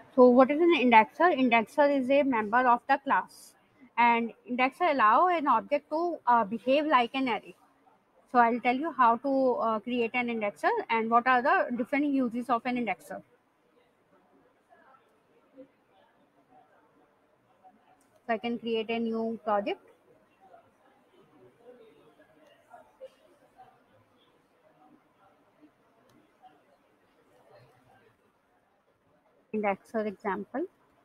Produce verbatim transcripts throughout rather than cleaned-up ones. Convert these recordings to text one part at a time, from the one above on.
So what is an indexer? Indexer is a member of the class, and indexer allow an object to uh, behave like an array. So I'll tell you how to uh, create an indexer and what are the different uses of an indexer. So I can create a new project, indexer example.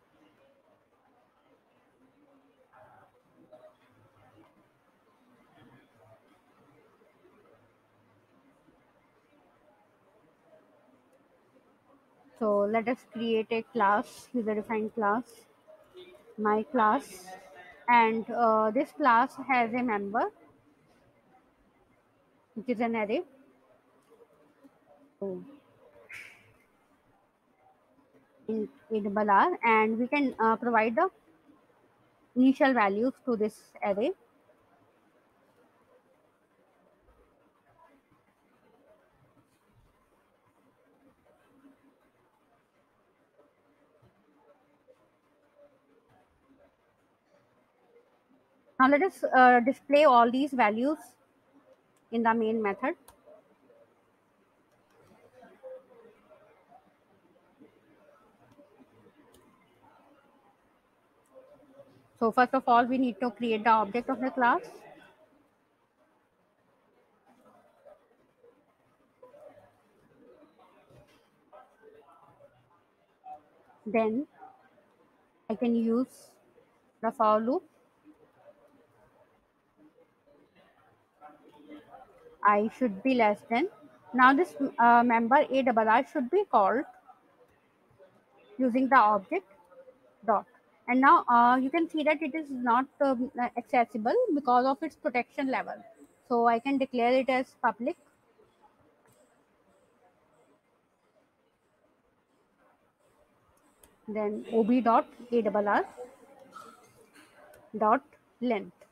So let us create a class, user defined class, my class, and uh, this class has a member which is an array. So in a double R, and we can uh, provide the initial values to this array. Now let us uh, display all these values in the main method. So first of all, we need to create the object of the class. Then I can use the for loop. I should be less than. Now this uh, member a double r should be called using the object dot. And now uh, you can see that it is not um, accessible because of its protection level. So I can declare it as public. Then ob dot a double r dot length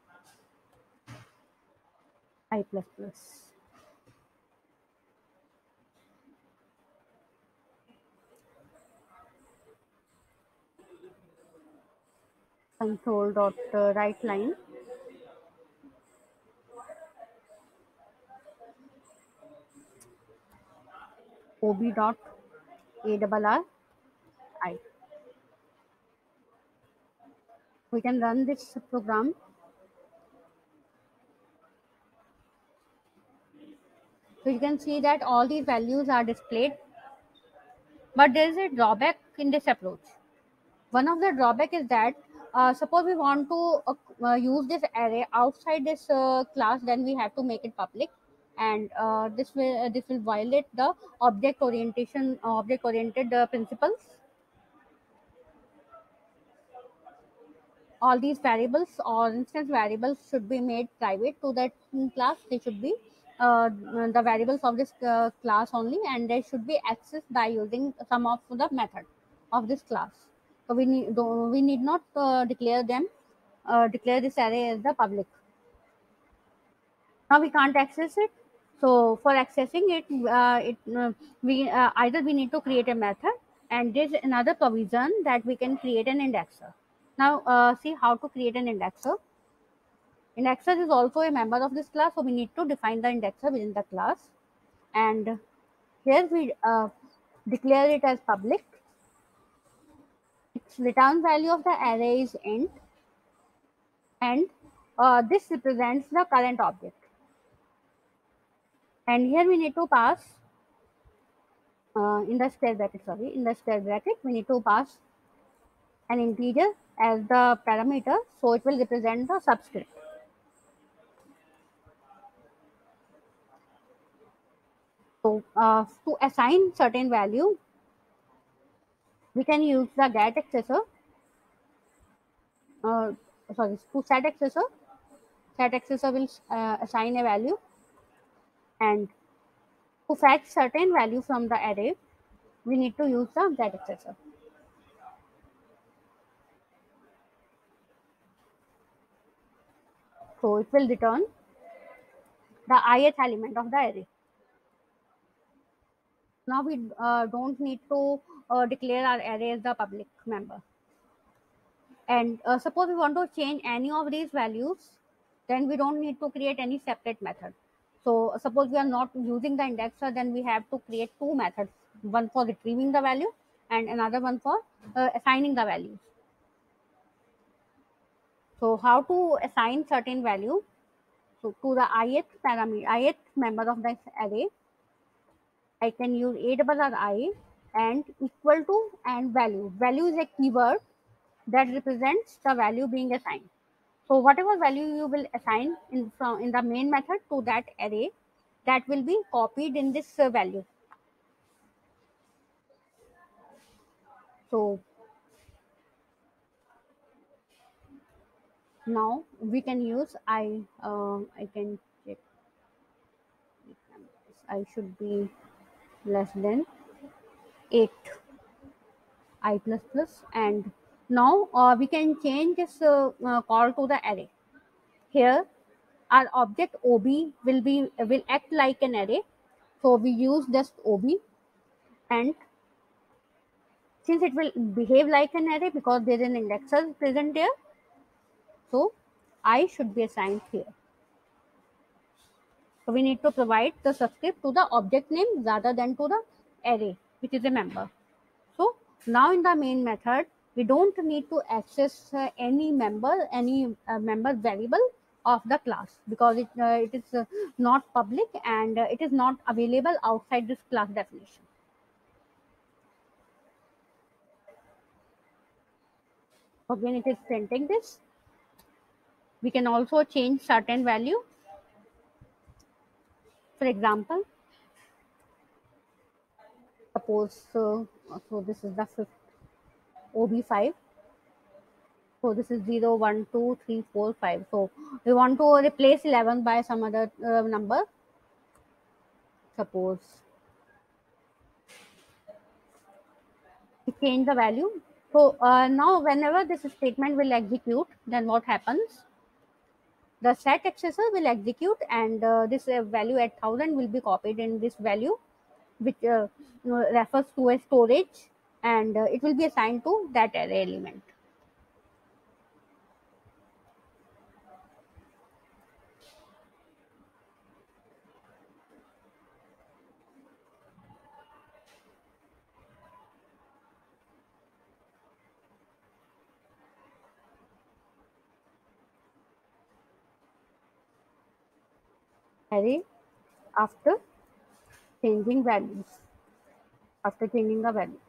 I plus plus. Console dot uh, write line ob dot a double r I. We can run this program. So you can see that all these values are displayed, but there is a drawback in this approach. One of the drawback is that uh, suppose we want to uh, uh, use this array outside this uh, class, then we have to make it public, and uh, this will uh, this will violate the object orientation object oriented uh, principles. All these variables or instance variables should be made private to that mm, class. They should be uh, the variables of this uh, class only, and they should be accessed by using some of the method of this class. So we need do- we need not uh, declare them uh, declare this array as the public. Now we can't access it. So for accessing it, uh, it uh, we uh, either we need to create a method, and there's another provision that we can create an indexer. Now uh, see how to create an indexer. Indexer is also a member of this class, so we need to define the indexer within the class. And here we uh, declare it as public. Its return value of the array is int, and uh, this represents the current object. And here we need to pass uh, in the square bracket. Sorry, in the square bracket we need to pass an integer as the parameter, so it will represent the subscript. So uh, to assign certain value, we can use the get accessor. Uh, sorry, to set accessor. Set accessor will uh, assign a value, and to fetch certain value from the array, we need to use the get accessor. So it will return the ith element of the array. Now we uh, don't need to uh, declare our array as the public member. And uh, suppose we want to change any of these values, then we don't need to create any separate method. So suppose we are not using the indexer, then we have to create two methods, one for retrieving the value and another one for uh, assigning the values. So how to assign certain value? So to the ith parameter, ith member of this array, I can use a double r I and equal to and value. Value is a keyword that represents the value being assigned. So whatever value you will assign in from in the main method to that array, that will be copied in this uh, value. So now we can use I. Uh, I can check. I should be less than eight I plus plus, and now uh, we can change this uh, uh, call to the array. Here our object ob will be will act like an array, so we use just ob, and since it will behave like an array because there is an indexer present there, so I should be assigned here. So we need to provide the subscript to the object name rather than to the array, which is a member. So now in the main method, we don't need to access uh, any member, any uh, member variable of the class, because it, uh, it is uh, not public, and uh, it is not available outside this class definition. So when it is printing this, we can also change certain value. For example, suppose uh, so this is the fifth O B five. So this is zero, one, two, three, four, five. So we want to replace eleven by some other uh, number. Suppose we change the value. So uh, now whenever this statement will execute, then what happens? The set accessor will execute, and uh, this uh, value at one thousand will be copied in this value, which uh, you know, refers to a storage, and uh, it will be assigned to that array element. Array after changing values, after changing the value.